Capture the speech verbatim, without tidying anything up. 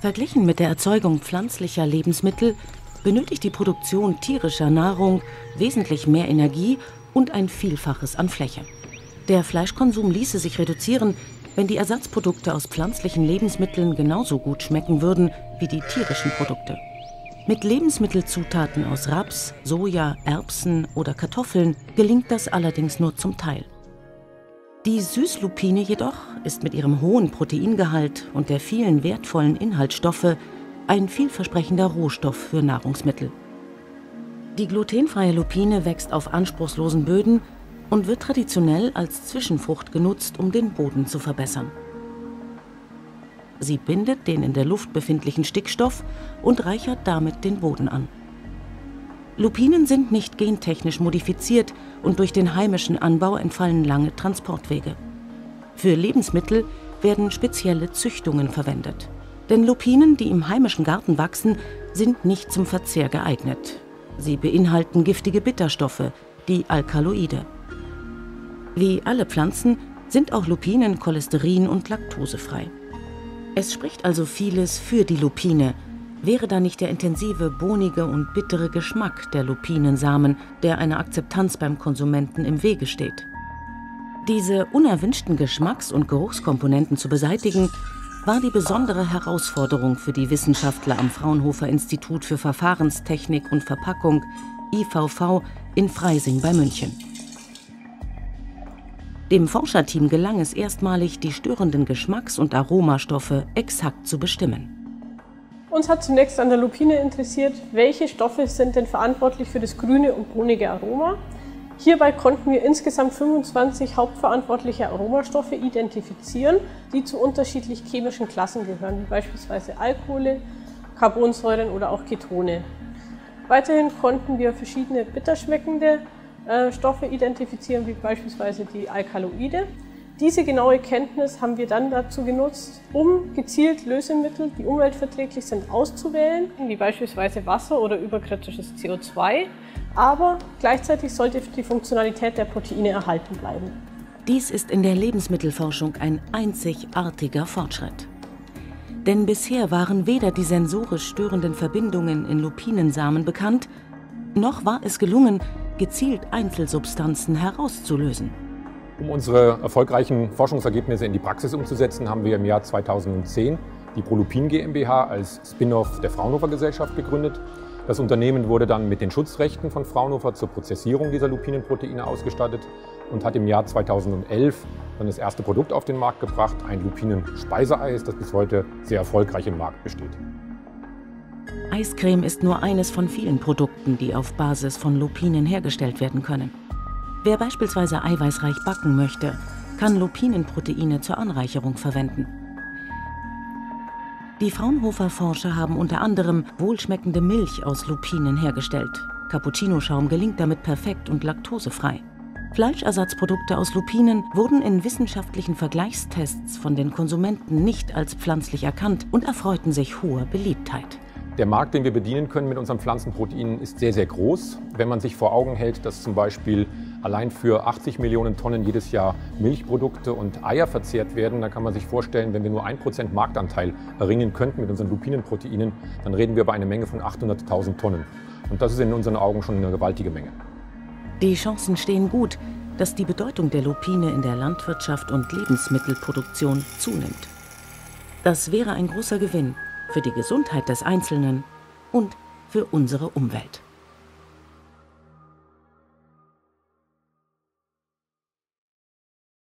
Verglichen mit der Erzeugung pflanzlicher Lebensmittel benötigt die Produktion tierischer Nahrung wesentlich mehr Energie und ein Vielfaches an Fläche. Der Fleischkonsum ließe sich reduzieren, wenn die Ersatzprodukte aus pflanzlichen Lebensmitteln genauso gut schmecken würden wie die tierischen Produkte. Mit Lebensmittelzutaten aus Raps, Soja, Erbsen oder Kartoffeln gelingt das allerdings nur zum Teil. Die Süßlupine jedoch ist mit ihrem hohen Proteingehalt und der vielen wertvollen Inhaltsstoffe ein vielversprechender Rohstoff für Nahrungsmittel. Die glutenfreie Lupine wächst auf anspruchslosen Böden und wird traditionell als Zwischenfrucht genutzt, um den Boden zu verbessern. Sie bindet den in der Luft befindlichen Stickstoff und reichert damit den Boden an. Lupinen sind nicht gentechnisch modifiziert und durch den heimischen Anbau entfallen lange Transportwege. Für Lebensmittel werden spezielle Züchtungen verwendet. Denn Lupinen, die im heimischen Garten wachsen, sind nicht zum Verzehr geeignet. Sie beinhalten giftige Bitterstoffe, die Alkaloide. Wie alle Pflanzen sind auch Lupinen cholesterin- und laktosefrei. Es spricht also vieles für die Lupine, wäre da nicht der intensive, bohnige und bittere Geschmack der Lupinensamen, der einer Akzeptanz beim Konsumenten im Wege steht. Diese unerwünschten Geschmacks- und Geruchskomponenten zu beseitigen, war die besondere Herausforderung für die Wissenschaftler am Fraunhofer Institut für Verfahrenstechnik und Verpackung, I V V, in Freising bei München. Dem Forscherteam gelang es erstmalig, die störenden Geschmacks- und Aromastoffe exakt zu bestimmen. Uns hat zunächst an der Lupine interessiert, welche Stoffe sind denn verantwortlich für das grüne und bohnige Aroma. Hierbei konnten wir insgesamt fünfundzwanzig hauptverantwortliche Aromastoffe identifizieren, die zu unterschiedlich chemischen Klassen gehören, wie beispielsweise Alkohole, Carbonsäuren oder auch Ketone. Weiterhin konnten wir verschiedene bitterschmeckende äh, Stoffe identifizieren, wie beispielsweise die Alkaloide. Diese genaue Kenntnis haben wir dann dazu genutzt, um gezielt Lösemittel, die umweltverträglich sind, auszuwählen, wie beispielsweise Wasser oder überkritisches C O zwei. Aber gleichzeitig sollte die Funktionalität der Proteine erhalten bleiben. Dies ist in der Lebensmittelforschung ein einzigartiger Fortschritt. Denn bisher waren weder die sensorisch störenden Verbindungen in Lupinensamen bekannt, noch war es gelungen, gezielt Einzelsubstanzen herauszulösen. Um unsere erfolgreichen Forschungsergebnisse in die Praxis umzusetzen, haben wir im Jahr zweitausendzehn die Prolupin GmbH als Spin-off der Fraunhofer Gesellschaft gegründet. Das Unternehmen wurde dann mit den Schutzrechten von Fraunhofer zur Prozessierung dieser Lupinenproteine ausgestattet und hat im Jahr zweitausendelf dann das erste Produkt auf den Markt gebracht, ein Lupinen-Speiseeis, das bis heute sehr erfolgreich im Markt besteht. Eiscreme ist nur eines von vielen Produkten, die auf Basis von Lupinen hergestellt werden können. Wer beispielsweise eiweißreich backen möchte, kann Lupinenproteine zur Anreicherung verwenden. Die Fraunhofer-Forscher haben unter anderem wohlschmeckende Milch aus Lupinen hergestellt. Cappuccino-Schaum gelingt damit perfekt und laktosefrei. Fleischersatzprodukte aus Lupinen wurden in wissenschaftlichen Vergleichstests von den Konsumenten nicht als pflanzlich erkannt und erfreuten sich hoher Beliebtheit. Der Markt, den wir bedienen können mit unseren Pflanzenproteinen, ist sehr, sehr groß. Wenn man sich vor Augen hält, dass zum Beispiel allein für achtzig Millionen Tonnen jedes Jahr Milchprodukte und Eier verzehrt werden, dann kann man sich vorstellen, wenn wir nur ein Prozent Marktanteil erringen könnten mit unseren Lupinenproteinen, dann reden wir über eine Menge von achthunderttausend Tonnen. Und das ist in unseren Augen schon eine gewaltige Menge. Die Chancen stehen gut, dass die Bedeutung der Lupine in der Landwirtschaft und Lebensmittelproduktion zunimmt. Das wäre ein großer Gewinn für die Gesundheit des Einzelnen und für unsere Umwelt.